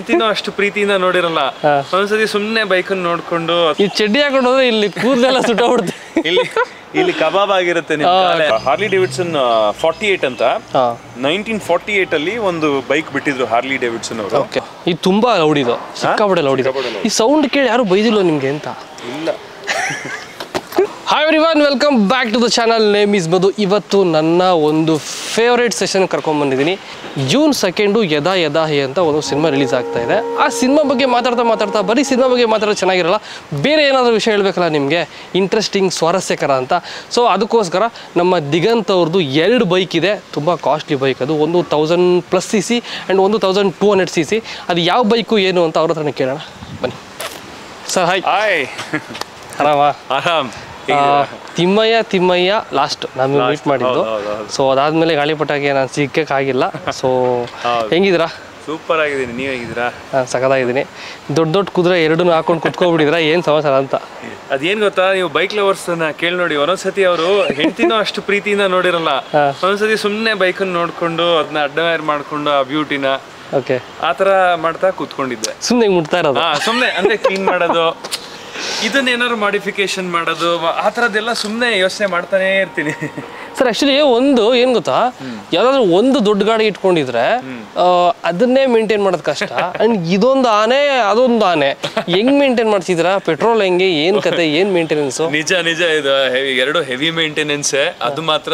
ಹೆಂಡತಿನೂ ಅಷ್ಟು ಪ್ರೀತಿಯಿಂದ ನೋಡಿರಲ್ಲ. ಒಂದ್ಸತಿ ಸುಮ್ನೆ ಬೈಕ್ ನೋಡ್ಕೊಂಡು ಈ ಚಡ್ಡಿ ಹಾಕೊಂಡು ಹೋದ್ರೆ ಇಲ್ಲಿ ಕೂದಲೆಲ್ಲ ಸುಟ್ಟೋಗ್ಬಿಡುತ್ತೆ. ಇಲ್ಲಿ ಕಬಾಬ್ ಆಗಿರುತ್ತೆ. ಹಾರ್ಲಿ ಡೇವಿಡ್ಸನ್ 48 ಅಂತ 1948 ಅಲ್ಲಿ ಒಂದು ಬೈಕ್ ಬಿಟ್ಟಿದ್ರು ಹಾರ್ಲಿ ಡೇವಿಡ್ಸನ್ ಅವರು. ಇದು ತುಂಬಾ ಲೌಡ್, ಇದು ಸಿಕ್ಕಾಪಟ್ಟೆ ಲೌಡ್ ಇದೆ. ಈ ಸೌಂಡ್ ಕೇಳಿ ಯಾರು ಬೈದಿಲ್ಲ ನಿಮ್ಗೆ ಅಂತ? ಇಲ್ಲ. Hi everyone, welcome back to the channel. Name is Madhu. ಇವತ್ತು ನನ್ನ ಒಂದು ಫೇವ್ರೇಟ್ ಸೆಷನ್ ಕರ್ಕೊಂಡ್ಬಂದಿದ್ದೀನಿ. ಜೂನ್ 2 ಯದಾಹಿ ಅಂತ ಒಂದು ಸಿನಿಮಾ ರಿಲೀಸ್ ಆಗ್ತಾ ಇದೆ. ಆ ಸಿನಿಮಾ ಬಗ್ಗೆ ಮಾತಾಡ್ತಾ ಬರೀ ಸಿನಿಮಾ ಬಗ್ಗೆ ಮಾತಾಡೋದು ಚೆನ್ನಾಗಿರಲ್ಲ, ಬೇರೆ ಏನಾದರೂ ವಿಷಯ ಹೇಳ್ಬೇಕಲ್ಲ ನಿಮಗೆ, ಇಂಟ್ರೆಸ್ಟಿಂಗ್, ಸ್ವಾರಸ್ಯಕರ ಅಂತ. ಸೊ ಅದಕ್ಕೋಸ್ಕರ ನಮ್ಮ ದಿಗಂತ್ ಅವ್ರದ್ದು 2 ಬೈಕ್ ಇದೆ. ತುಂಬ ಕಾಸ್ಟ್ಲಿ ಬೈಕ್ ಅದು. ಒಂದು 1000+ cc ಆ್ಯಂಡ್ ಒಂದು 1200 cc. ಅದು ಯಾವ ಬೈಕು ಏನು ಅಂತ ಅವ್ರ ಹತ್ರನೇ ಕೇಳೋಣ ಬನ್ನಿ. Sir hi. ಹಾಯ್, ಆರಾಮ್. ತಿಮ್ಮಯ್ಯ ಲಾಸ್ಟ್ ನಾನು ಮೀಟ್ ಮಾಡಿದ್ದು. ಸೊ ಅದಾದ್ಮೇಲೆ ಗಾಳಿಪಟಾಗಿ ನಾನು ಸಿಕ್ಕಕ್ಕಾಗಿಲ್ಲ. ಸೊ ಹೆಂಗಿದ್ದೀರಾ? ಸೂಪರ್ ಆಗಿದ್ದೀನಿ, ನೀವು ಹೇಗಿದ್ದೀರಾ? ಸಖತ್ತಾಗಿದ್ದೀನಿ. ದೊಡ್ಡ ಕುದುರೆ ಎರಡನ್ನೂ ಹಾಕೊಂಡು ಕುತ್ಕೊಬಿಟ್ಟಿದ್ರ, ಏನು ಸಮಾಚಾರ ಅಂತ? ಅದೇನ್ ಗೊತ್ತಾ, ನೀವು ಬೈಕ್ ಲವರ್ಸ್ ಕೇಳಿ ನೋಡಿ. ಒಂದೊಂದ್ಸತಿ ಅವರು ಹೆಂಡತಿನೂ ಅಷ್ಟು ಪ್ರೀತಿಯಿಂದ ನೋಡಿರಲ್ಲ. ಒಂದೊಂದ್ಸತಿ ಸುಮ್ಮನೆ ಬೈಕ್ ನೋಡ್ಕೊಂಡು ಅದನ್ನ ಅಡ್ಮೈರ್ ಮಾಡ್ಕೊಂಡು ಆ ಬ್ಯೂಟಿನ ಆತರ ಮಾಡ್ತಾ ಕೂತ್ಕೊಂಡಿದ್ದೆ. ಸುಮ್ಮನೆ ಮುಟ್ತಾ ಇರೋದು, ಸುಮ್ಮನೆ ಅಂದ್ರೆ ಕ್ಲೀನ್ ಮಾಡೋದು, ಇದನ್ನೇನಾದ್ರು ಮಾಡಿಫಿಕೇಶನ್ ಮಾಡೋದು, ಆ ಥರದ್ದೆಲ್ಲ ಸುಮ್ಮನೆ ಯೋಚನೆ ಮಾಡ್ತಾನೆ ಇರ್ತೀನಿ. ಸರ್ ಆ್ಯಕ್ಚುಲಿ ಒಂದು ಏನು ಗೊತ್ತಾ, ಯಾವ್ದಾದ್ರು ಒಂದು ದೊಡ್ಡ ಗಾಡಿ ಇಟ್ಕೊಂಡಿದ್ರೆ ಅದನ್ನೇ ಮೇಂಟೈನ್ ಮಾಡೋದು ಕಷ್ಟ. ಅಂಡ್ ಇದೊಂದು ಆನೆ ಅದೊಂದು ಆನೆ, ಹೆಂಗ್ ಮೇಂಟೈನ್ ಮಾಡ್ತಿದ್ದೀರಾ? ಪೆಟ್ರೋಲ್ ಹೆಂಗೆ, ಏನ್ ಕತೆ, ಏನ್ ಮೇಂಟೆನೆನ್ಸು? ನಿಜ ಇದು ಎರಡು ಹೆವಿ ಮೇಂಟೆನೆನ್ಸೇ, ಅದು ಮಾತ್ರ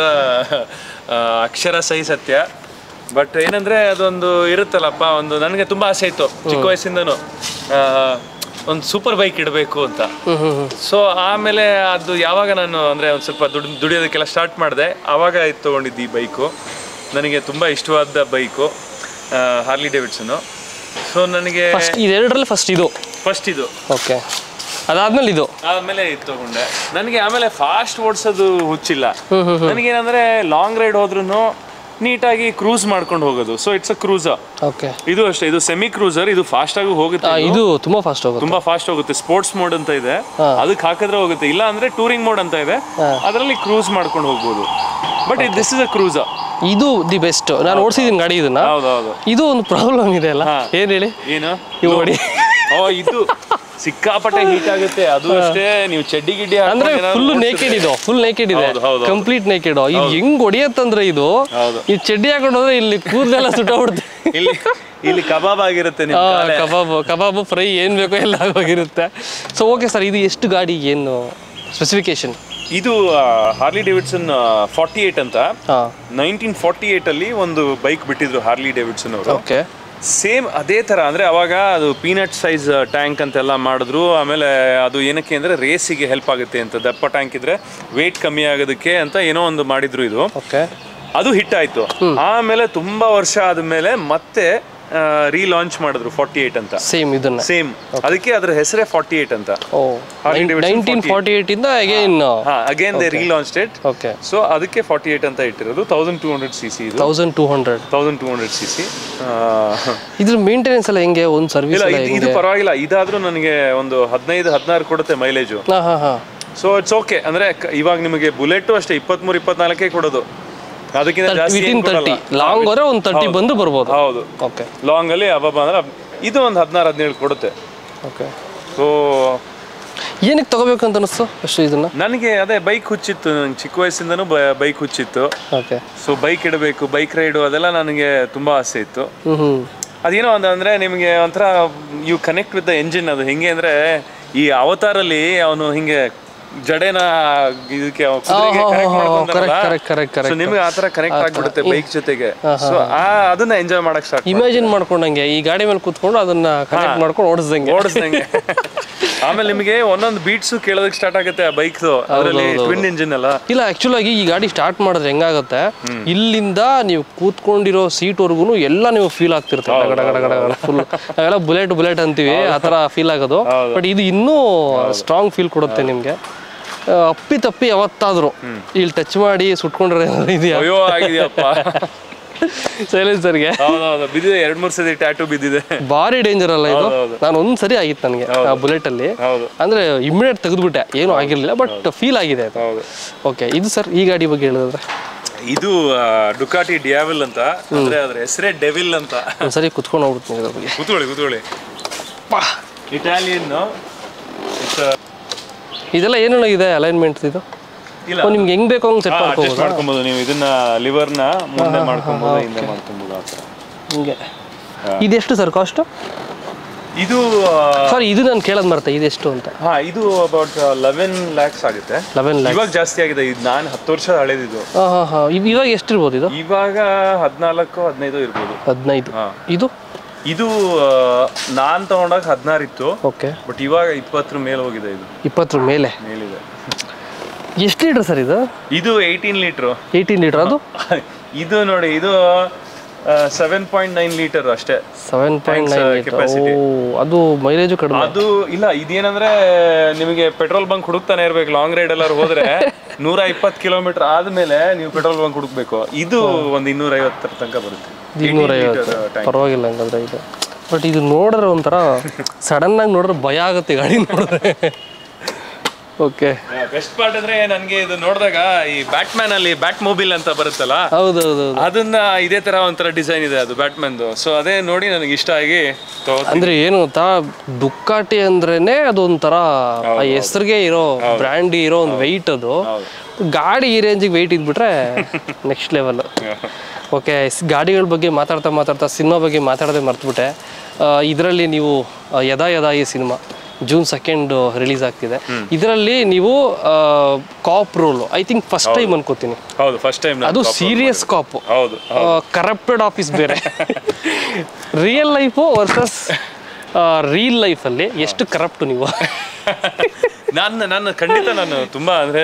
ಅಕ್ಷರ ಸಹಿ ಸತ್ಯ. ಬಟ್ ಏನಂದ್ರೆ ಅದೊಂದು ಇರುತ್ತಲ್ಲಪ್ಪ, ಒಂದು ನನಗೆ ತುಂಬಾ ಆಸೆ ಇತ್ತು ಚಿಕ್ಕ ವಯಸ್ಸಿಂದನು ಒಂದು ಸೂಪರ್ ಬೈಕ್ ಇಡಬೇಕು ಅಂತ. ಸೊ ಆಮೇಲೆ ಅದು ಯಾವಾಗ ನಾನು ಅಂದರೆ ಒಂದು ಸ್ವಲ್ಪ ದುಡಿಯೋದಕ್ಕೆಲ್ಲ ಸ್ಟಾರ್ಟ್ ಮಾಡಿದೆ, ಆವಾಗ ಇದು ತೊಗೊಂಡಿದ್ದು ಈ ಬೈಕು. ನನಗೆ ತುಂಬ ಇಷ್ಟವಾದ ಬೈಕು ಹಾರ್ಲಿ ಡೇವಿಡ್ಸನ್ನು. ಸೊ ನನಗೆ ಇದೆರಡರಲ್ಲಿ ಫಸ್ಟ್ ಇದು ಓಕೆ, ಅದಾದ್ಮೇಲೆ ಆಮೇಲೆ ಇದು ತೊಗೊಂಡೆ. ನನಗೆ ಆಮೇಲೆ ಫಾಸ್ಟ್ ಓಡಿಸೋದು ಹುಚ್ಚಿಲ್ಲ. ನನಗೇನಂದರೆ ಲಾಂಗ್ ರೈಡ್ ಹೋದ್ರೂ ನೀಟಾಗಿ ಕ್ರೂಸ್ ಮಾಡ್ಕೊಂಡು ಹೋಗೋದು. So it's a cruiser. Okay, ಇದು ಅಷ್ಟೇ, ಇದು ಸೆಮಿ ಕ್ರೂಸರ್. ಇದು ಫಾಸ್ಟ್ ಆಗಿ ಹೋಗುತ್ತೆ, ಇದು ತುಂಬಾ ಫಾಸ್ಟ್ ಹೋಗುತ್ತೆ. ಸ್ಪೋರ್ಟ್ಸ್ ಮೋಡ್ ಅಂತ ಇದೆ, ಅದಕ್ಕೆ ಹಾಕಿದ್ರೆ ಹೋಗುತ್ತೆ. ಇಲ್ಲ ಅಂದ್ರೆ ಟೂರಿಂಗ್ ಮೋಡ್ ಅಂತ ಇದೆ, ಅದರಲ್ಲಿ ಕ್ರೂಸ್ ಮಾಡ್ಕೊಂಡು ಹೋಗ್ಬೋದು. But this is a cruiser. ಇದು ದಿ ಬೆಸ್ಟ್. ನಾನು ಓಡಿಸಿದ್ದೀನಿ ಗಾಡಿ ಇದನ್ನ. ಹೌದೌದು. ಇದು ಒಂದು ಪ್ರಾಬ್ಲಮ್ ಇದೆ ಅಲ್ಲ, ಏನ್ ಹೇಳಿ? ಏನು ನೋಡಿ, ಇದು ಸಿಕ್ಕಾಪಟ್ಟೆ ಹೀಟ್ ಆಗುತ್ತೆ. ಅದು ಅಷ್ಟೇ, ನೀವು ಚಡ್ಡಿ ಗಿಡ್ಡಿ ಅಂದ್ರೆ ಫುಲ್ ನೇಕೆಡ್ ಇದೆ, ಕಂಪ್ಲೀಟ್ ನೇಕೆಡ್. ಇದು ಹೆಂಗ್ ಹೊಡಿಯತ್ತಂದ್ರೆ, ಇದು ಈ ಚಡ್ಡಿ ಹಾಕೊಂಡು ಹೋದ್ರೆ ಇಲ್ಲಿ ಕೂದಲೆಲ್ಲ ಸುಟ್ಟೋಗ್ಬಿಡುತ್ತೆ. ಇಲ್ಲಿ ಕಬಾಬ್ ಆಗಿರುತ್ತೆ, ಕಬಾಬ್ ಫ್ರೈ ಏನ್ ಬೇಕೋ ಎಲ್ಲ ಆಗೋಗಿರುತ್ತೆ. ಸೊ ಓಕೆ ಸರ್, ಇದು ಎಷ್ಟು ಗಾಡಿ, ಏನು ಸ್ಪೆಸಿಫಿಕೇಶನ್? ಇದು ಹಾರ್ಲಿ ಡೇವಿಡ್ಸನ್ 48 ಅಂತ 1948 ಅಲ್ಲಿ ಒಂದು ಬೈಕ್ ಬಿಟ್ಟಿದ್ರು ಹಾರ್ಲಿ ಡೇವಿಡ್ಸನ್ ಅವರು. ಓಕೆ, ಸೇಮ್ ಅದೇ ಥರ. ಅಂದರೆ ಅವಾಗ ಅದು ಪೀನಟ್ ಸೈಜ್ ಟ್ಯಾಂಕ್ ಅಂತೆಲ್ಲ ಮಾಡಿದ್ರು. ಆಮೇಲೆ ಅದು ಏನಕ್ಕೆ ಅಂದರೆ ರೇಸಿಗೆ ಹೆಲ್ಪ್ ಆಗುತ್ತೆ ಅಂತ, ದಪ್ಪ ಟ್ಯಾಂಕ್ ಇದ್ರೆ ವೇಟ್ ಕಮ್ಮಿ ಆಗೋದಕ್ಕೆ ಅಂತ ಏನೋ ಒಂದು ಮಾಡಿದ್ರು. ಇದು ಅದು ಹಿಟ್ ಆಯಿತು. ಆಮೇಲೆ ತುಂಬ ವರ್ಷ ಆದಮೇಲೆ ಮತ್ತೆ ರೀಲಾಂಚ್ ಮಾಡಿದ್ರು 48 ಅಂತ. ಸೇಮ್ ಅದಕ್ಕೆ ಅದ್ರ ಹೆಸರೇ 48 ಅಂತ. 1948 ಇಂದ again they relaunched it. Okay, so ಅದಕ್ಕೆ 48 ಅಂತ ಇಟ್ಟಿರೋದು. 1200 cc. ಇದು 1200 cc. ಇದ್ರ ಮೇಂಟೆನೆನ್ಸ್ ಎಲ್ಲ ಹೆಂಗೆ? ಒಂದು ಸರ್ವಿಸ್ ಇದು ಪರವಾಗಿಲ್ಲ. ಇದಾದ್ರೂ ನನಗೆ ಒಂದು 15-16 ಕೊಡುತ್ತೆ ಮೈಲೇಜು. So it's okay. ಅಂದ್ರೆ ಇವಾಗ ನಿಮಗೆ ಬುಲೆಟ್ ಅಷ್ಟೇ 23-24 ಕೊಡೋದು. ಅದಕ್ಕಿಂತ ಜಾಸ್ತಿ ಲಾಂಗ್ ಹೋದ್ರೆ ಒಂದು 30 ಬಂದು ಬರ್ಬೋದು. ಹೌದು, ಓಕೆ. ಲಾಂಗ್ ಅಲ್ಲಿ ಅಬ್ಬಬ್ಬ ಅಂದ್ರೆ ಇದು ಒಂದು 16-17 ಕೊಡುತ್ತೆ. ಓಕೆ, ಸೊ ಏನಕ್ಕೆ ತಗೋಬೇಕು ಅಂತ ಅನಿಸ್ತು ಅಷ್ಟು ಇದನ್ನ? ನನಗೆ ಅದೇ ಬೈಕ್ ಹುಚ್ಚಿತ್ತು, ನಂಗೆ ಚಿಕ್ಕ ವಯಸ್ಸಿಂದನೂ ಬೈಕ್ ಹುಚ್ಚಿತ್ತು. ಓಕೆ, ಸೊ ಬೈಕ್ ಇಡಬೇಕು, ಬೈಕ್ ರೈಡು ಅದೆಲ್ಲ ನನಗೆ ತುಂಬಾ ಆಸೆ ಇತ್ತು. ಅದೇನೋ ಅಂದ್ರೆ ನಿಮಗೆ ಒಂಥರ you connect with the engine. ಅದು ಹೆಂಗೆ ಅಂದ್ರೆ, ಈ ಅವತಾರಲ್ಲಿ ಅವನು ಹಿಂಗೆ ಜಡೆನ ಇದಕ್ಕೆ ನಿಮ್ಗೆ ಆತರ ಕನೆಕ್ಟ್ ಆಗ್ಬಿಡುತ್ತೆ ಬೈಕ್ ಜೊತೆಗೆ. ಸೊ ಅದನ್ನ ಎಂಜಾಯ್ ಮಾಡಕ್ ಸ್ಟಾರ್ಟ್. ಇಮ್ಯಾಜಿನ್ ಮಾಡ್ಕೊಂಡಂಗೆ ಈ ಗಾಡಿ ಮೇಲೆ ಕೂತ್ಕೊಂಡು ಅದನ್ನ ಕನೆಕ್ಟ್ ಮಾಡ್ಕೊಂಡು ಓಡಿಸ್ದಂಗೆ. ಆಮೇಲೆ ನಿಮಗೆ ಒಂದೊಂದು ಬೀಟ್ಸ್ ಕೇಳೋದಕ್ಕೆ ಸ್ಟಾರ್ಟ್ ಆಗುತ್ತೆ ಆ ಬೈಕ್. ಅದರಲ್ಲಿ ಟ್ವಿನ್ ಇಂಜಿನ್ ಅಲ್ಲ. ಇಲ್ಲ, ಆಕ್ಚುಲ್ ಆಗಿ ಈ ಗಾಡಿ ಸ್ಟಾರ್ಟ್ ಮಾಡಿದ್ರೆ ಹೆಂಗಾಗುತ್ತೆ, ಇಲ್ಲಿಂದ ನೀವು ಕೂತ್ಕೊಂಡಿರೋ ಸೀಟ್ ವರ್ಗುನು ಎಲ್ಲ ನೀವು ಫೀಲ್ ಆಗ್ತಿರ್ತಾರೆ. ಫುಲ್ ನಾವೆಲ್ಲ ಬುಲೆಟ್ ಅಂತೀವಿ, ಆತರ ಫೀಲ್ ಆಗೋದು. ಬಟ್ ಇದು ಇನ್ನೂ ಸ್ಟ್ರಾಂಗ್ ಫೀಲ್ ಕೊಡುತ್ತೆ ನಿಮ್ಗೆ. ಅಪ್ಪಿ ಯಾವತ್ತಾದ್ರು ಇಲ್ಲಿ ಟಚ್ ಮಾಡಿ ಸುಟ್ಕೊಂಡ್ರೆ ಇದೆಯಾ? ಸೈಲೆನ್ಸರ್ಗೆ ಬಿದ್ದಿದೆ, 2-3 ಸತಿ ಟ್ಯಾಟೂ ಬಿದ್ದಿದೆ. ಭಾರಿ ಡೇಂಜರ್ ಅಲ್ಲ ಇದು? ನಾನು ಒಂದ್ಸರಿ ಆಗಿತ್ತು ನನಗೆ ಆ ಬುಲೆಟ್ ಅಲ್ಲಿ. ಅಂದ್ರೆ ಇಮಿಡಿಯೇಟ್ ತೆಗೆದ್ಬಿಟ್ಟೆ, ಏನು ಆಗಿರ್ಲಿಲ್ಲ, ಬಟ್ ಫೀಲ್ ಆಗಿದೆ. ಓಕೆ, ಇದು ಸರ್ ಈ ಗಾಡಿ ಬಗ್ಗೆ ಹೇಳಿದ್ರೆ ಇದು ಡುಕಾಟಿ ಡಿಯಾವೆಲ್ ಅಂತ, ಅಂದ್ರೆ ಅದ್ರ ಹೆಸರೇ ಡೆವಿಲ್ ಅಂತ. ಒಂದ್ಸರಿ ಕುತ್ಕೊಂಡು ಹೋಗ್ಬಿಡ್ತೀನಿ ಇದ್ರ ಬಗ್ಗೆ. ಕೂತ್ಕೊಳ್ಳಿ. ಇಟಾಲಿಯನ್. ಇದೆಲ್ಲ ಏನೇನಾಗಿದೆ ಅಲೈನ್ಮೆಂಟ್ ಇದು? ಇಲ್ಲ ನಿಮ್ಗೆ ಹೆಂಗ್ ಬೇಕು ಹಂಗೆ ಸೆಟ್ ಮಾಡ್ಕೊಬೋದು ನೀವು. ಇದನ್ನ ಲಿವರ್ನ ಮುಂದೆ ಮಾಡ್ಕೊಬೋದು, ಹಿಂದೆ ಮಾಡ್ಕೊಬೋದು ಆ ಥರ. ಹಿಂಗೆ. ಇದೆಷ್ಟು ಸರ್ ಕಾಸ್ಟ್? ಇದು ಸಾರಿ, ಇದು ನಾನು ಕೇಳೋದು ಮರ್ತೆ, ಇದೆಷ್ಟು ಅಂತ. ಇದು ಅಬೌಟ್ 11 lakhs ಆಗುತ್ತೆ. 11 lakhs ಇವಾಗ ಜಾಸ್ತಿ ಆಗಿದೆ. ಇದು ನಾನು 10 ವರ್ಷ ಹಳೇದಿದ್ದು. ಇವಾಗ ಎಷ್ಟಿರ್ಬೋದು ಇದು? ಇವಾಗ 14-15 ಇರ್ಬೋದು. 15. ಇದು ನಾನ್ ತಗೊಂಡಾಗ 16 ಇತ್ತು. ಓಕೆ. ಬಟ್ ಇವಾಗ 20 ಮೇಲೆ ಹೋಗಿದೆ. ಇದು 20 ಮೇಲಿದೆ. ಎಷ್ಟು ಲೀಟರ್ ಸರ್ ಇದು? ಇದು 18 ಲೀಟರ್. 18 ಲೀಟರ್. ಅದು ಇದು ನೋಡಿ, ಇದು 7.9 ಲೀಟರ್ ಅಷ್ಟೇ. 7.9 ಕೆಪಾಸಿಟಿ. ಅದು ಮೈಲೇಜ್ ಕಡಿಮೆ. ಅದು ಇಲ್ಲ, ಇದೇನಂದ್ರೆ ನಿಮಗೆ ಪೆಟ್ರೋಲ್ ಬಂಕ್ ಹುಡುಕ್ತಾನೆ ಇರ್ಬೇಕು. ಲಾಂಗ್ ರೈಡ್ ಎಲ್ಲರೂ ಹೋದ್ರೆ 120 ಕಿಲೋಮೀಟರ್ ಆದ್ಮೇಲೆ ನೀವು ಪೆಟ್ರೋಲ್ ಬಂಕ್ ಹುಡುಕ್ಬೇಕು. ಇದು ಒಂದು 250 ತನಕ ಬರುತ್ತೆ. 250 ಪರವಾಗಿಲ್ಲ ಹಂಗಂದ್ರೆ ಇದು. ಬಟ್ ಇದು ನೋಡಿದ್ರೆ ಒಂಥರ ಸಡನ್ ಆಗಿ ನೋಡಿದ್ರೆ ಭಯ ಆಗುತ್ತೆ ಗಾಡಿ ನೋಡಿದ್ರೆ. ಓಕೆ. ಬೆಸ್ಟ್ ಪಾರ್ಟ್ ಅಂದ್ರೆ ನನಗೆ ಇದು ನೋಡಿದಾಗ ಈ ಬ್ಯಾಟ್ಮ್ಯಾನ್ ಅಲ್ಲಿ ಬ್ಯಾಟ್ ಮೊಬೈಲ್ ಅಂತ ಬರುತ್ತಲ್ಲ, ಹೌದೌದು, ಅದನ್ನ ಇದೇ ತರ ಒಂಥರ ಡಿಸೈನ್ ಇದೆ ಅದು ಬ್ಯಾಟ್ಮ್ಯಾನ್ದು. ಸೊ ಅದೇ ನೋಡಿ ನನಗೆ ಇಷ್ಟ ಆಗಿ ಅಂದ್ರೆ ಏನು ಗೊತ್ತಾ, ಡುಕಾಟಿ ಅಂದ್ರೇನೆ ಅದೊಂಥರ ಹೆಸರಿಗೆ ಇರೋ ಬ್ರ್ಯಾಂಡ್ ಇರೋ ಒಂದು ವೆಯ್ಟ್. ಅದು ಗಾಡಿ ಈ ರೇಂಜಿಗೆ ವೆಯ್ಟ್ ಇದ್ಬಿಟ್ರೆ ನೆಕ್ಸ್ಟ್ ಲೆವೆಲ್. ಓಕೆ, ಗಾಡಿಗಳ ಬಗ್ಗೆ ಮಾತಾಡ್ತಾ ಸಿನಿಮಾ ಬಗ್ಗೆ ಮಾತಾಡೋದೇ ಮರ್ತ್ಬಿಟ್ಟೆ. ಇದರಲ್ಲಿ ನೀವು ಯದಾಹಿ ಸಿನಿಮಾ June 2 ರಿಲೀಸ್ ಆಗ್ತಿದೆ. ಇದರಲ್ಲಿ ನೀವು cop role, I think first time ಅನ್ಕೋತೀನಿ. ಹೌದು, ಫಸ್ಟ್ ಟೈಮ್. ಅದು ಸೀರಿಯಸ್ ಕಾಪ್. ಹೌದು, ಕರಪ್ಟೆಡ್ ಆಫೀಸ್ ಬೇರೆ. ರಿಯಲ್ ಲೈಫು ವರ್ಸಸ್ ರೀಲ್ ಲೈಫಲ್ಲಿ ಎಷ್ಟು ಕರಪ್ಟ್ ನೀವು? ನಾನು ಖಂಡಿತ ನಾನು ತುಂಬಾ ಅಂದ್ರೆ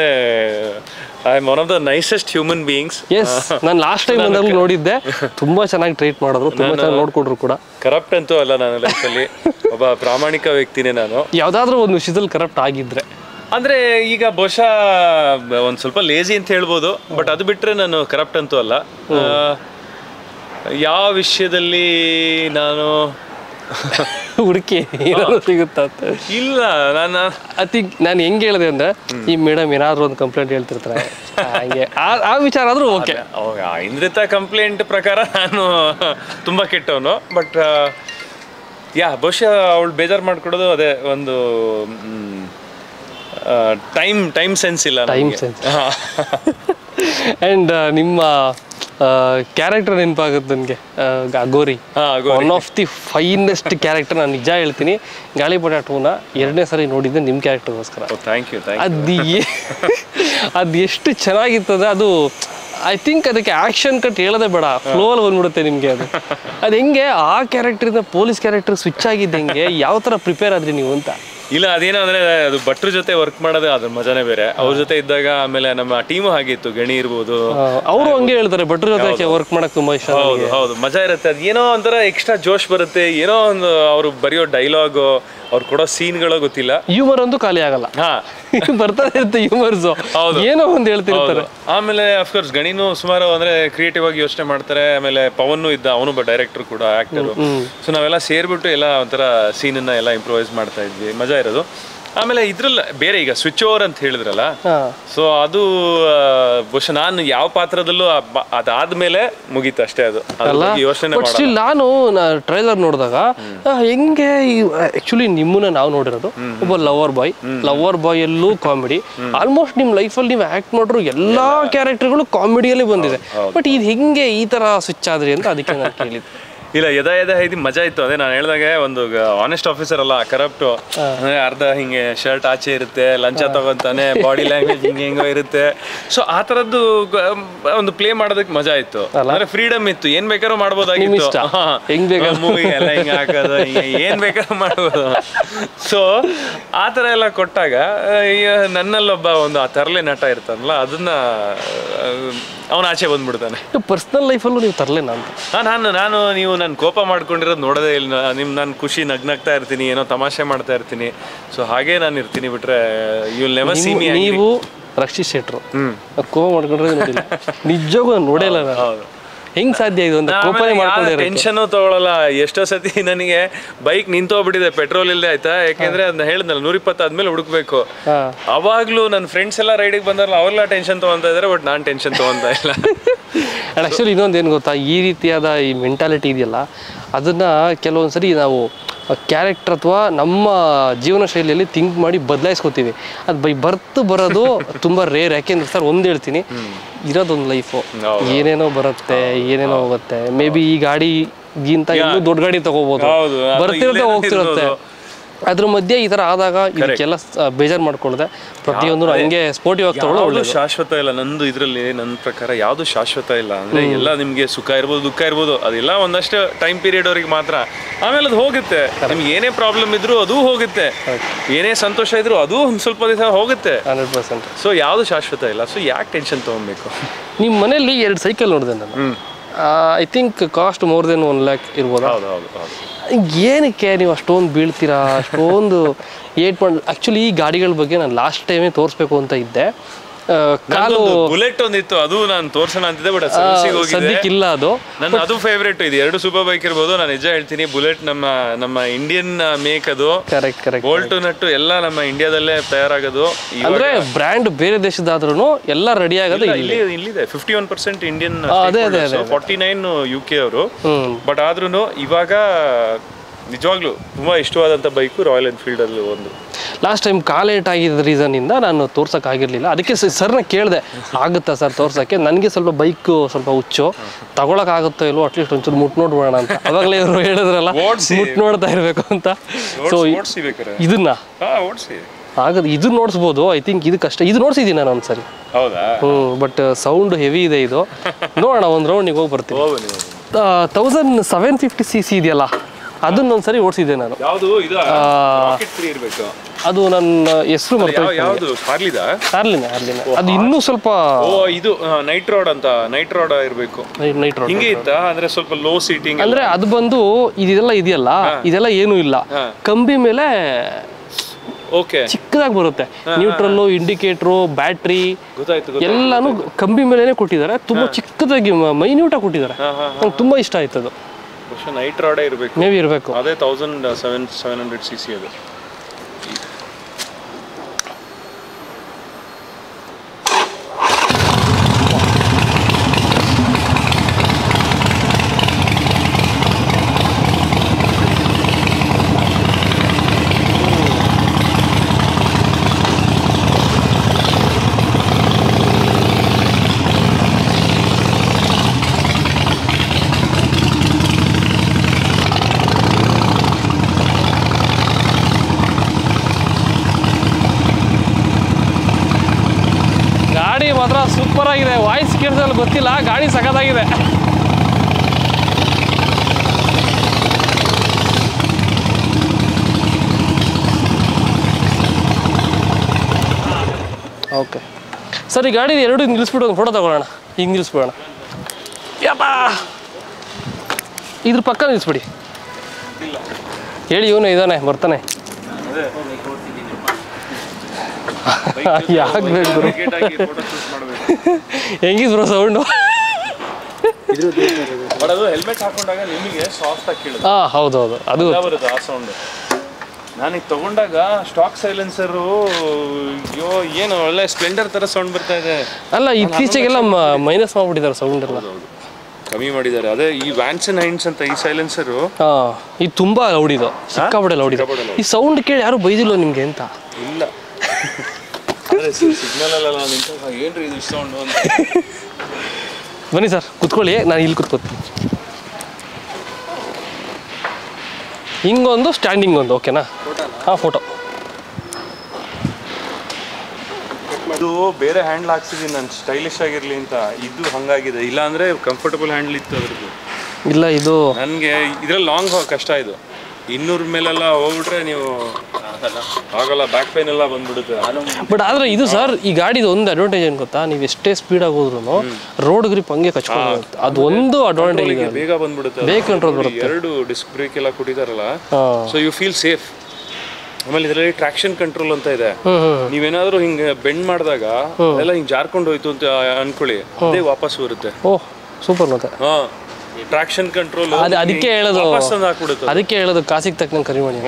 I am one of the nicest human beings. Yes, ನಾನು ಲಾಸ್ಟ್ ಟೈಮ್ ಬಂದಾಗ ನೋಡಿದ್ದೆ, ತುಂಬಾ ಚೆನ್ನಾಗಿ ಟ್ರೀಟ್ ಮಾಡಿದ್ರು, ತುಂಬಾ ಚೆನ್ನಾಗಿ ನೋಡ್ಕೊಡ್ರು ಕೂಡ. ಕರಪ್ಟ್ ಅಂತೂ ಅಲ್ಲ, ನಾನು ಲೈಫಲ್ಲಿ ಒಬ್ಬ ಪ್ರಾಮಾಣಿಕ ವ್ಯಕ್ತಿನೇ ನಾನು. ಯಾವ್ದಾದ್ರು ಒಂದು ವಿಷಯದಲ್ಲಿ ಕರಪ್ಟ್ ಆಗಿದ್ರೆ ಅಂದ್ರೆ ಈಗ ಬಹುಶಃ ಒಂದ್ ಸ್ವಲ್ಪ ಲೇಜಿ ಅಂತ ಹೇಳ್ಬೋದು, ಬಟ್ ಅದು ಬಿಟ್ರೆ ನಾನು ಕರಪ್ಟ್ ಅಂತೂ ಅಲ್ಲ. ಯಾವ ವಿಷಯದಲ್ಲಿ ನಾನು ಹುಡುಕಿ ಸಿಗುತ್ತಾ ಇಲ್ಲ, ನಾನು ಹೆಂಗೆ ಹೇಳಿದೆ ಅಂದ್ರೆ, ಈ ಮೇಡಮ್ ಏನಾದ್ರು ಒಂದು ಕಂಪ್ಲೇಂಟ್ ಹೇಳ್ತಿರ್ತಾರೆ ಹಂಗೆ, ಆ ವಿಚಾರ ಆದ್ರೂ ಓಕೆ. ಇಂದ್ರಿತ ಕಂಪ್ಲೇಂಟ್ ಪ್ರಕಾರ ನಾನು ತುಂಬಾ ಕೆಟ್ಟವನು. ಬಟ್ ಬಹುಶಃ ಅವಳು ಬೇಜಾರು ಮಾಡ್ಕೊಡೋದು ಅದೇ ಒಂದು ಟೈಮ್ ಸೆನ್ಸ್ ಇಲ್ಲ. Time sense. ಆ್ಯಂಡ್ ನಿಮ್ಮ ಕ್ಯಾರೆಕ್ಟರ್ ನೆನಪಾಗುತ್ತೆ ನನಗೆ, Gori. One of the finest character. ನಾನು ನಿಜ ಹೇಳ್ತೀನಿ, ಗಾಳಿಪಟ 2ನ 2ನೇ ಸರಿ ನೋಡಿದ್ದೆ ನಿಮ್ಮ ಕ್ಯಾರೆಕ್ಟರ್ಗೋಸ್ಕರ. ಅದು ಎಷ್ಟು ಚೆನ್ನಾಗಿರ್ತದೆ. ಅದು ಐ ಥಿಂಕ್ ಅದಕ್ಕೆ ಆ್ಯಕ್ಷನ್ ಕಟ್ ಹೇಳೋದೇ ಬೇಡ, ಫ್ಲೋ ಅಲ್ಲಿ ಬಂದ್ಬಿಡುತ್ತೆ ನಿಮಗೆ. ಅದು ಹೆಂಗೆ ಆ ಕ್ಯಾರೆಕ್ಟರಿಂದ ಪೊಲೀಸ್ ಕ್ಯಾರೆಕ್ಟರ್ ಸ್ವಿಚ್ ಆಗಿದ್ದು ಹೆಂಗೆ, ಯಾವ ಥರ ಪ್ರಿಪೇರ್ ಆದ್ರಿ ನೀವು ಅಂತ? ಇಲ್ಲ, ಅದೇನೋ ಅಂದ್ರೆ ಅದು ಭಟ್ರ ಜೊತೆ ವರ್ಕ್ ಮಾಡೋದು ಅದ್ರ ಮಜಾನೇ ಬೇರೆ. ಅವ್ರ ಜೊತೆ ಇದ್ದಾಗ ಆಮೇಲೆ ನಮ್ಮ ಟೀಮು ಹಾಗಿತ್ತು, ಗಣಿ ಇರ್ಬೋದು, ಅವರು ಹಂಗೆ ಹೇಳ್ತಾರೆ, ಭಟ್ರ ಜೊತೆ ವರ್ಕ್ ಮಾಡಕ್ ತುಂಬಾ ಇಷ್ಟ. ಹೌದು, ಮಜಾ ಇರುತ್ತೆ. ಅದು ಏನೋ ಒಂಥರ ಎಕ್ಸ್ಟ್ರಾ ಜೋಶ್ ಬರುತ್ತೆ. ಏನೋ ಒಂದು ಅವ್ರು ಬರೆಯೋ ಡೈಲಾಗು, ಅವ್ರು ಕೊಡೋ ಸೀನ್ಗಳು ಗೊತ್ತಿಲ್ಲ. ಹ್ಯೂಮರ್ ಅಂತೂ ಖಾಲಿ ಆಗಲ್ಲ, ಬರ್ತಾ ಇರುತ್ತೆ ಹ್ಯೂಮರ್ಸ್, ಏನೋ ಒಂದು ಹೇಳ್ತಿರ್ತಾರೆ. ಆಮೇಲೆ ಅಫ್ಕೋರ್ಸ್ ಗಣಿನೂ ಸುಮಾರು ಅಂದ್ರೆ ಕ್ರಿಯೇಟಿವ್ ಆಗಿ ಯೋಚನೆ ಮಾಡ್ತಾರೆ. ಆಮೇಲೆ ಪವನ್ ಇದ್ದ, ಅವನು ಡೈರೆಕ್ಟರ್ ಕೂಡ, ಆಕ್ಟರ್. ಸೊ ನಾವೆಲ್ಲ ಸೇರ್ಬಿಟ್ಟು ಎಲ್ಲ ಒಂಥರ ಸೀನನ್ನ ಎಲ್ಲ ಇಂಪ್ರೂವೈಸ್ ಮಾಡ್ತಾ ಇದ್ವಿ, ಮಜಾ ಇರೋದು. ಆಮೇಲೆ ಇದ್ರಲ್ಲ ಬೇರೆ ಈಗ ಸ್ವಿಚ್ ಓವರ್ ಅಂತ ಹೇಳಿದ್ರಲ್ಲ, ಸೊ ಅದು ಬಹುಶಃ ನಾನು ಯಾವ ಪಾತ್ರದಲ್ಲೂ ಅದಾದ್ಮೇಲೆ ಮುಗೀತು ಅಷ್ಟೇ. ಅದು ಯೋಚನೆ ನಾನು ಟ್ರೈಲರ್ ನೋಡಿದಾಗ ಹೆಂಗೆ, ಆಕ್ಚುಲಿ ನಿಮ್ಮನ್ನ ನಾವು ನೋಡಿರೋದು ಒಬ್ಬ ಲವರ್ ಬಾಯ್ ಎಲ್ಲೂ ಕಾಮಿಡಿ. ಆಲ್ಮೋಸ್ಟ್ ನಿಮ್ ಲೈಫಲ್ಲಿ ನೀವು ಆಕ್ಟ್ ಮಾಡಿರೋ ಎಲ್ಲಾ ಕ್ಯಾರೆಕ್ಟರ್ಗಳು ಕಾಮಿಡಿಯಲ್ಲಿ ಬಂದಿದೆ. ಬಟ್ ಇದು ಹೆಂಗೆ ಈ ತರ ಸ್ವಿಚ್ ಆದ್ರಿ ಅಂತ ಅದಕ್ಕೆ ನಾನು ಕೇಳಿದ್ದೆ. ಇಲ್ಲ, ಯದಾಹಿ ಮಜಾ ಇತ್ತು. ಅದೇ ನಾನು ಹೇಳ್ದಾಗೆ, ಒಂದು ಆನೆಸ್ಟ್ ಆಫೀಸರ್ ಅಲ್ಲ, ಕರಪ್ಟು. ಅಂದ್ರೆ ಅರ್ಧ ಹಿಂಗೆ ಶರ್ಟ್ ಆಚೆ ಇರುತ್ತೆ, ಲಂಚ ತಗೊಂತಾನೆ, ಬಾಡಿ ಲ್ಯಾಂಗ್ವೇಜ್ ಹಿಂಗೋ ಇರುತ್ತೆ. ಸೊ ಆ ತರದ್ದು ಒಂದು ಪ್ಲೇ ಮಾಡೋದಕ್ಕೆ ಮಜಾ ಇತ್ತು. ಅಂದ್ರೆ ಫ್ರೀಡಮ್ ಇತ್ತು, ಏನ್ ಬೇಕಾದ್ರೂ ಮಾಡ್ಬೋದಾಗಿತ್ತು. ಮೂವಿ ಎಲ್ಲ ಹಿಂಗೆ ಹಾಕೋದು, ಏನ್ ಬೇಕಾದ್ರೂ ಮಾಡ್ಬೋದು. ಸೊ ಆ ಥರ ಎಲ್ಲ ಕೊಟ್ಟಾಗ ನನ್ನಲ್ಲೊಬ್ಬ ಒಂದು ಆ ತರಲೆ ನಟ ಇರ್ತಾನಲ್ಲ, ಅದನ್ನ ಅವನ ಆಚೆ ಬಂದ್ಬಿಡ್ತಾನೆ. ಪರ್ಸನಲ್ ಲೈಫಲ್ಲೂ ನೀವು ತರಲೇನ ಅಂತ? ನಾನು ನೀವು ನಾನು ಕೋಪ ಮಾಡ್ಕೊಂಡಿರೋದು ನೋಡೋದೇ ಇಲ್ಲ. ನಾನು ಖುಷಿ ನಗ್ನಾಗ್ತಾ ಇರ್ತೀನಿ, ಏನೋ ತಮಾಷೆ ಮಾಡ್ತಾ ಇರ್ತೀನಿ. ಸೊ ಹಾಗೆ ನಾನು ಇರ್ತೀನಿ, ಬಿಟ್ರೆ you will never see me. ನೀವು ರಕ್ಷಿತ್ ಶೆಟ್ರು ಕೋಪ ಮಾಡ್ಕೊಂಡ್ರೆ ನಿಜವಾಗೂ ನಾನು ನೋಡೇ ಇಲ್ಲ. ಹೆಂಗ್ ಸಾಧ್ಯ ಇದು ಅಂತ ಕೋಪನೆ ಮಾಡ್ಕೊಂಡಿರೋ ಟೆನ್ಷನ್ ತಗೊಳಲ್ಲ. ಎಷ್ಟೋ ಸತಿ ನನಗೆ ಬೈಕ್ ನಿಂತೋಗ್ಬಿಟ್ಟಿದೆ ಪೆಟ್ರೋಲ್ ಇಲ್ಲದೆ ಆಯ್ತಾ, ಯಾಕೆಂದ್ರೆ ಅದನ್ನ ಹೇಳಿದ್ನಲ್ಲ 120 ಆದ್ಮೇಲೆ ಹುಡುಕ್ಬೇಕು. ಅವಾಗ್ಲೂ ನನ್ನ ಫ್ರೆಂಡ್ಸ್ ಎಲ್ಲ ರೈಡಿಗೆ ಬಂದಾರಲ್ಲ ಅವ್ರೆಲ್ಲ ಟೆನ್ಷನ್ ತಗೊಂತಾ ಇದಾರೆ, ಬಟ್ ನಾನು ಟೆನ್ಷನ್ ತಗೊಂತಾ ಇಲ್ಲ. ಅಂಡ್ ಆ್ಯಕ್ಚುಲಿ ಇನ್ನೊಂದು ಏನು ಗೊತ್ತಾ, ಈ ರೀತಿಯಾದ ಈ ಮೆಂಟಾಲಿಟಿ ಇದೆಯಲ್ಲ ಅದನ್ನು ಕೆಲವೊಂದ್ಸರಿ ನಾವು ಕ್ಯಾರೆಕ್ಟರ್ ಅಥವಾ ನಮ್ಮ ಜೀವನ ಶೈಲಿಯಲ್ಲಿ ಥಿಂಕ್ ಮಾಡಿ ಬದಲಾಯಿಸ್ಕೋತೀವಿ. ಅದು ಬರೋದು ತುಂಬ ರೇರ್. ಯಾಕೆಂದ್ರೆ ಸರ್ ಒಂದು ಹೇಳ್ತೀನಿ, ಇರೋದೊಂದು ಲೈಫು, ಏನೇನೋ ಬರುತ್ತೆ ಏನೇನೋ ಹೋಗುತ್ತೆ. ಮೇ ಬಿ ಈ ಗಾಡಿಗಿಂತ ಇನ್ನೂ ದೊಡ್ಡ ಗಾಡಿ ತಗೋಬೋದು, ಬರ್ತಿರುತ್ತೆ ಹೋಗ್ತಿರುತ್ತೆ. ಅದ್ರ ಮಧ್ಯೆ ಈ ಥರ ಆದಾಗ ಇದಕ್ಕೆಲ್ಲ ಬೇಜಾರು ಮಾಡ್ಕೊಳ್ಳದೆ ಪ್ರತಿಯೊಂದು ಹಂಗೆ ಸ್ಪೋರ್ಟಿವ್ ಆಗಿ ತಗೊಳ್ಳೋದು. ಶಾಶ್ವತ ಇಲ್ಲ ನಂದು ಇದರಲ್ಲಿ. ನನ್ನ ಪ್ರಕಾರ ಯಾವುದು ಶಾಶ್ವತ ಇಲ್ಲ. ಅಂದ್ರೆ ಎಲ್ಲ ನಿಮ್ಗೆ ಸುಖ ಇರ್ಬೋದು, ದುಃಖ ಇರ್ಬೋದು, ಅದೆಲ್ಲ ಒಂದಷ್ಟು ಟೈಮ್ ಪೀರಿಯಡ್ ಅವ್ರಿಗೆ ಮಾತ್ರ. ಆಮೇಲೆ ಅದು ಹೋಗುತ್ತೆ. ನಿಮ್ಗೆ ಏನೇ ಪ್ರಾಬ್ಲಮ್ ಇದ್ರು ಅದು ಹೋಗುತ್ತೆ, ಏನೇ ಸಂತೋಷ ಇದ್ರು ಅದು ಒಂದು ಸ್ವಲ್ಪ ದಿವಸ ಹೋಗುತ್ತೆ. 100%. ಸೊ ಯಾವುದು ಶಾಶ್ವತ ಇಲ್ಲ. ಸೊ ಯಾಕೆ ಟೆನ್ಷನ್ ತೊಗೊಬೇಕು? ನಿಮ್ಮ ಮನೇಲಿ 2 ಸೈಕಲ್ ನೋಡಿದೆ ನಾನು. I think cost more than 1 lakh ಇರ್ಬೋದು. ಏನಕ್ಕೆ ನೀವು ಅಷ್ಟೊಂದು ಬೀಳ್ತೀರಾ, ಅಷ್ಟೊಂದು ಏಟ್ ಮಾಡಿ? ಆ್ಯಕ್ಚುಲಿ ಈ ಗಾಡಿಗಳ ಬಗ್ಗೆ ನಾನು ಲಾಸ್ಟ್ ಟೈಮೇ ತೋರಿಸ್ಬೇಕು ಅಂತ ಇದ್ದೆ. ಕಾಲು ಬುಲೆಟ್ ಒಂದಿತ್ತು, ಅದು ನಾನು ತೋರ್ಸೋಣ ಅಂತಿದ್ದೆ, ಬಟ್ ಸದ್ಯಕ್ಕಿಲ್ಲ. ಅದು ನನ್ನ ಅದು ಫೇವ್ರೇಟ್. ಇದು 2 ಸೂಪರ್ ಬೈಕ್ ಇರ್ಬೋದು. ನಾನು ನಿಜ ಹೇಳ್ತೀನಿ, ಬುಲೆಟ್ ನಮ್ಮ ಇಂಡಿಯನ್ ಮೇಕ್. ಅದು ಕರೆಕ್ಟ್. ಬೋಲ್ಟು ನಟ್ಟು ಎಲ್ಲ ನಮ್ಮ ಇಂಡಿಯಾದಲ್ಲೇ ತಯಾರಾಗೋದು. ಅಂದ್ರೆ ಬ್ರ್ಯಾಂಡ್ ಬೇರೆ ದೇಶದಾದ್ರೂ ಎಲ್ಲ ರೆಡಿ ಆಗೋದು ಇಲ್ಲಿದೆ. 51% ಇಂಡಿಯನ್, 49 UK ಅವರು. ಬಟ್ ಆದ್ರೂ ಇವಾಗ ನಿಜವಾಗ್ಲೂ ತುಂಬಾ ಇಷ್ಟವಾದಂಥ ಬೈಕು ರಾಯಲ್ ಎನ್ಫೀಲ್ಡ್ ಅಲ್ಲಿ ಒಂದು. ಲಾಸ್ಟ್ ಟೈಮ್ ಕಾಲೇಟ್ ಆಗಿದ್ದ ರೀಸನ್ನಿಂದ ನಾನು ತೋರ್ಸೋಕ್ಕಾಗಿರಲಿಲ್ಲ. ಅದಕ್ಕೆ ಸರ್ನ ಕೇಳಿದೆ, ಆಗುತ್ತಾ ಸರ್ ತೋರ್ಸೋಕ್ಕೆ? ನನಗೆ ಸ್ವಲ್ಪ ಬೈಕು ಸ್ವಲ್ಪ ಹುಚ್ಚು, ತಗೊಳಕ್ಕಾಗುತ್ತೋ ಇಲ್ವೋ, ಅಟ್ಲೀಸ್ಟ್ ಒಂಚೂರು ಮುಟ್ಟು ನೋಡ್ಬೋಣ ಅಂತ. ಅವಾಗಲೇ ಇವರು ಹೇಳಿದ್ರಲ್ಲ ಮುಟ್ಟು ನೋಡ್ತಾ ಇರಬೇಕು ಅಂತ. ಸೊ ಇದನ್ನ ಆಗದು, ಇದು ನೋಡಿಸ್ಬೋದು. ಐ ಥಿಂಕ್ ಇದು ಕಷ್ಟ. ಇದು ನೋಡ್ಸಿದ್ದೀನಿ ನಾನು ಒಂದ್ಸರಿ. ಬಟ್ ಸೌಂಡ್ ಹೆವಿ ಇದೆ ಇದು. ನೋಡೋಣ, ಒಂದು ರೌಂಡಿಗೆ ಹೋಗಿ ಬರ್ತೀನಿ. 1750cc ಇದೆಯಲ್ಲ, ಅದನ್ನೊಂದ್ಸರಿ ಓಡಿಸಿದ್ದೆ ನಾನು. ಅದು ನನ್ನ ಹೆಸರು ಹಾರ್ಲಿನ. ಅದು ಇನ್ನೂ ಸ್ವಲ್ಪ ಇದು ನೈಟ್ ರೋಡ್ ಅಂತ, ನೈಟ್ ರೋಡ್ ಇರಬೇಕು. ನೈಟ್ ರೋಡ್ ಹಿಂಗೆ ಇತ್ತಾ? ಅಂದ್ರೆ ಸ್ವಲ್ಪ ಲೋ ಸೀಟಿಂಗ್. ಅಂದ್ರೆ ಅದು ಬಂದು ಇದೆಲ್ಲ ಇದೆಯಲ್ಲ, ಇದೆಲ್ಲ ಏನೂ ಇಲ್ಲ, ಕಂಬಿ ಮೇಲೆ ಚಿಕ್ಕದಾಗಿ ಬರುತ್ತೆ. ನ್ಯೂಟ್ರಲ್ಲು, ಇಂಡಿಕೇಟ್ರು, ಬ್ಯಾಟ್ರಿ ಎಲ್ಲಾನು ಕಂಬಿ ಮೇಲೆನೆ ಕೊಟ್ಟಿದ್ದಾರೆ. ತುಂಬಾ ಚಿಕ್ಕದಾಗಿ ಮೈನ್ಯೂಟ್ ಆಗಿ ಕೊಟ್ಟಿದ್ದಾರೆ. ನಂಗೆ ತುಂಬಾ ಇಷ್ಟ ಆಯ್ತು ಅದು. ನೈಟ್ ರಾಡೇ ಇರಬೇಕು, ಮೇಬಿ ಇರಬೇಕು. ಅದೇ 1700cc ಅದು. ಮಾತ್ರ ಸೂಪರ್ ಆಗಿದೆ. ವಾಯ್ಸ್ ಕೇಳಿಸಲು ಗೊತ್ತಿಲ್ಲ, ಗಾಡಿ ಸಖತ್ತಾಗಿದೆ. ಓಕೆ ಸರ್, ಈ ಗಾಡಿ ಎರಡು ನಿಲ್ಲಿಸ್ಬಿಟ್ಟು ಒಂದು ಫೋಟೋ ತಗೊಳ್ಳೋಣ. ಈಗ ನಿಲ್ಲಿಸ್ಬಿಡೋಣ. ಯಪ್ಪಾ, ಇದ್ರ ಪಕ್ಕ ನಿಲ್ಲಿಸ್ಬಿಡಿ. ಹೇಳಿ, ಇವನು ಇದ್ದಾನೆ, ಬರ್ತಾನೆ. ಯಾಕೆ ಬೇಡ ಹೆಂಗಿದ್ ಬ್ರೋ ಸೌಂಡು? ಹೆಲ್ಮೆಟ್ ಹಾಕೊಂಡಾಗ ನಿಮಗೆ ಸಾಫ್ಟ್ ಆಗಿ ಕೇಳುತ್ತೆ. ಹೌದೌದು, ಅದು ಬರುತ್ತೆ ಆ ಸೌಂಡ್. ನಾನೀಗ ತಗೊಂಡಾಗ ಸ್ಟಾಕ್ ಸೈಲೆನ್ಸರು, ಅಯ್ಯೋ ಏನು ಒಳ್ಳೆ ಸ್ಪ್ಲೆಂಡರ್ ತರ ಸೌಂಡ್ ಬರ್ತಾ ಇದೆ. ಅಲ್ಲ, ಇತ್ತೀಚೆಗೆಲ್ಲ ಮೈನಸ್ ಮಾಡ್ಬಿಟ್ಟಿದ್ದಾರೆ ಸೌಂಡ್ ಎಲ್ಲ, ಕಮ್ಮಿ ಮಾಡಿದ್ದಾರೆ. ಅದೇ ಈ ವ್ಯಾನ್ಸನ್ ಹೈನ್ಸ್ ಅಂತ ಈ ಸೈಲೆನ್ಸರು, ಇದು ತುಂಬಾ ಲೌಡ್, ಇದು ಸಿಕ್ಕಾಪಟ್ಟೆ ಲೌಡ್ ಇದೆ. ಈ ಸೌಂಡ್ ಕೇಳಿ ಯಾರು ಬೈದಿಲ್ಲ ನಿಮ್ಗೆ ಅಂತ? ಇಲ್ಲ, ಸಿಗ್ನಲ್ ಅಲ್ಲ ನಿಂತಾಗ ಏನ್ರಿ ಇದು ಸೌಂಡ್ ಅಂತ. ಬನ್ನಿ ಸರ್, ಕುತ್ಕೊಳ್ಳಿ, ನಾನು ಇಲ್ಲಿ ಕುತ್ಕೋತೀನಿ. ಹಿಂಗೊಂದು ಸ್ಟ್ಯಾಂಡಿಂಗ್ ಒಂದು, ಓಕೆನಾ? ಫೋಟೋ. ಇದು ಬೇರೆ ಹ್ಯಾಂಡ್ಲ್ ಹಾಕ್ಸಿದೀನಿ ನಾನು, ಸ್ಟೈಲಿಶ್ ಆಗಿರ್ಲಿ ಅಂತ. ಇದು ಹಂಗಾಗಿದೆ. ಇಲ್ಲ ಅಂದ್ರೆ ಕಂಫರ್ಟಬಲ್ ಹ್ಯಾಂಡ್ಲ್ ಇತ್ತು ಅದ್ರದ್ದು. ಇಲ್ಲ, ಇದು ನನಗೆ ಇದ್ರಲ್ಲಿ ಲಾಂಗ್ ಕಷ್ಟ. ಇದು 200 ಮೇಲೆಲ್ಲ ಹೋಗ್ಬಿಟ್ರೆ ನೀವು ಆಗಲ್ಲ, ಬ್ಯಾಕ್ ಪೈನ್ ಎಲ್ಲ ಬಂದ್ಬಿಡುತ್ತೆ. ಬಟ್ ಆದ್ರೆ ಇದು ಸರ್, ಈ ಗಾಡಿದು ಒಂದು ಅಡ್ವಾಂಟೇಜ್ ಏನು ಗೊತ್ತಾ? ನೀವು ಎಷ್ಟೇ ಸ್ಪೀಡ್ ಆಗಿ ಹೋದ್ರು ರೋಡ್ ಗ್ರಿಪ್ ಹಂಗೆ ಕಚ್ಕೊಂಡು, ಅದು ಒಂದು ಅಡ್ವಾಂಟೇಜ್ ಇದೆ. ಬೇಗ ಬಂದ್ಬಿಡುತ್ತೆ, ಬೇಗ ಕಂಟ್ರೋಲ್ ಬರುತ್ತೆ. 2 ಡಿಸ್ಕ್ ಬ್ರೇಕ್ ಎಲ್ಲ ಕೊಟ್ಟಿದಾರಲ್ಲ, ಸೊ ಯು ಫೀಲ್ ಸೇಫ್. ಆಮೇಲೆ ಇದರಲ್ಲಿ ಟ್ರಾಕ್ಷನ್ ಕಂಟ್ರೋಲ್ ಅಂತ ಇದೆ. ನೀವೇನಾದ್ರೂ ಹಿಂಗೆ ಬೆಂಡ್ ಮಾಡಿದಾಗ ಎಲ್ಲ ಹಿಂಗೆ ಜಾರ್ಕೊಂಡು ಹೋಯ್ತು ಅಂತ ಅನ್ಕೊಳ್ಳಿ, ಅದೇ ವಾಪಸ್ ಬರುತ್ತೆ. ಸೂಪರ್ ಮತ್ತೆ ಟ್ರಾಕ್ಷನ್ ಕಂಟ್ರೋಲ್ ಅದಕ್ಕೆ ಹೇಳೋದು ಕಾಸಿಗೆ ತಕ್ಕಂಗೆ ಕರಿ ಮಾಡಿ.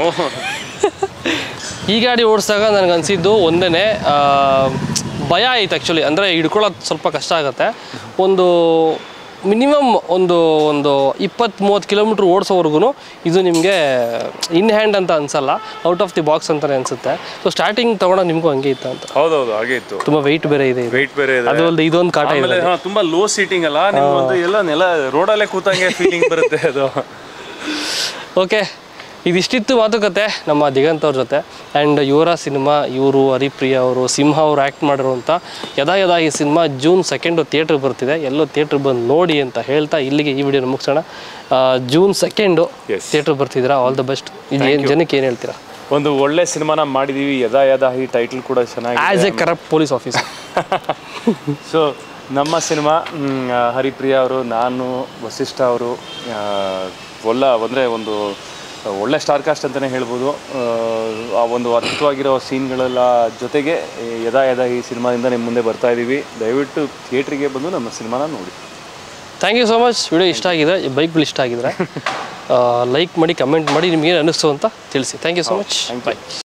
ಈ ಗಾಡಿ ಓಡಿಸಿದಾಗ ನನಗೆ ಅನಿಸಿದ್ದು ಒಂದೇ ಭಯ ಆಯ್ತು ಆ್ಯಕ್ಚುಲಿ. ಅಂದರೆ ಹಿಡ್ಕೊಳ್ಳೋದು ಸ್ವಲ್ಪ ಕಷ್ಟ ಆಗುತ್ತೆ. ಒಂದು ಮಿನಿಮಮ್ ಒಂದು 20-30 ಕಿಲೋಮೀಟ್ರ್ ಓಡಿಸೋವರೆಗೂ ಇದು ನಿಮಗೆ ಇನ್ ಹ್ಯಾಂಡ್ ಅಂತ ಅನ್ಸಲ್ಲ, ಔಟ್ ಆಫ್ ದಿ ಬಾಕ್ಸ್ ಅಂತಲೇ ಅನಿಸುತ್ತೆ. ಸೊ ಸ್ಟಾರ್ಟಿಂಗ್ ತೊಗೊಂಡಾಗ ನಿಮಗೂ ಹಂಗೆ ಇತ್ತು ಅಂತ. ಹೌದೌದು, ಹಾಗೆ ಇತ್ತು. ತುಂಬ ವೆಯ್ಟ್ ಬೇರೆ ಇದೆ, ಅದು ಅಲ್ಲದೆ ಇದೊಂದು ಕಾಟ ಇದೆ. ತುಂಬ ಲೋ ಸೀಟಿಂಗ್ ಅಲ್ಲ, ಎಲ್ಲ ನೆಲ ರೋಡಲ್ಲೇ ಕೂತಂಗೆ ಫೀಲಿಂಗ್ ಬರುತ್ತೆ ಅದು. ಓಕೆ, ಇದಿಷ್ಟಿತ್ತು ಮಾತುಕತೆ ನಮ್ಮ ದಿಗಂತ್ ಅವ್ರ ಜೊತೆ. ಆ್ಯಂಡ್ ಇವರ ಸಿನಿಮಾ, ಇವರು ಹರಿಪ್ರಿಯಾ ಅವರು, ಸಿಂಹ ಅವರು ಆ್ಯಕ್ಟ್ ಮಾಡಿರುವಂಥ ಯದಾಹಿ ಸಿನಿಮಾ June 2 ಥಿಯೇಟ್ರಿಗೆ ಬರ್ತಿದೆ. ಎಲ್ಲೋ ಥಿಯೇಟ್ರಿಗೆ ಬಂದು ನೋಡಿ ಅಂತ ಹೇಳ್ತಾ ಇಲ್ಲಿಗೆ ಈ ವಿಡಿಯೋನ ಮುಗಿಸೋಣ. June 2 ಥಿಯೇಟ್ರಿಗೆ ಬರ್ತಿದ್ದೀರಾ, ಆಲ್ ದ ಬೆಸ್ಟ್. ಜನಕ್ಕೆ ಏನು ಹೇಳ್ತೀರಾ? ಒಂದು ಒಳ್ಳೆ ಸಿನಿಮಾನ ಮಾಡಿದ್ದೀವಿ. ಯದಾಹಿ ಟೈಟಲ್ ಕೂಡ ಚೆನ್ನಾಗಿ, as a corrupt police officer. So ನಮ್ಮ ಸಿನಿಮಾ ಹರಿಪ್ರಿಯಾ ಅವರು, ನಾನು, ವಸಿಷ್ಠ ಅವರು, ಒಂದು ಒಳ್ಳೆ ಸ್ಟಾರ್ ಕಾಸ್ಟ್ ಅಂತಲೇ ಹೇಳ್ಬೋದು. ಆ ಒಂದು ಅದ್ಭುತವಾಗಿರೋ ಸೀನ್ಗಳೆಲ್ಲ ಜೊತೆಗೆ ಯದಾಹಿ ಸಿನಿಮಾದಿಂದ ನಿಮ್ಮ ಮುಂದೆ ಬರ್ತಾ ಇದ್ದೀವಿ. ದಯವಿಟ್ಟು ಥಿಯೇಟ್ರಿಗೆ ಬಂದು ನಮ್ಮ ಸಿನಿಮಾನ ನೋಡಿ. Thank you so much. Video ಇಷ್ಟ ಆಗಿದೆ, ಬೈಕ್ಗಳು ಇಷ್ಟ ಆಗಿದ್ರೆ ಲೈಕ್ ಮಾಡಿ, ಕಮೆಂಟ್ ಮಾಡಿ, ನಿಮ್ಗೇನು ಅನ್ನಿಸ್ತು ಅಂತ ತಿಳಿಸಿ. Thank you so much. Bye.